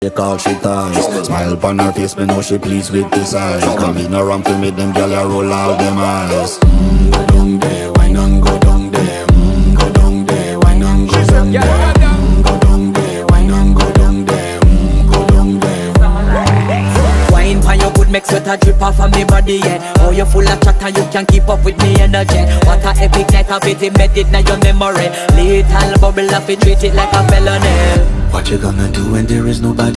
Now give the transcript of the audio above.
She call she ties. Smile upon her face, me know she pleased with this eyes. Come in around to make them gyal a roll out them eyes. Go down there, wine and go down there. Go down there, wine and go down there. Go down there, wine and go down there. Go down there. Wine pan your good make sweat a drip off of me body, yeah. Oh, you full of chat and you can keep up with me energy. What a epic night of it, embedded in your memory. Little bubble up, it treat it like a felony. What you gonna do when there is nobody?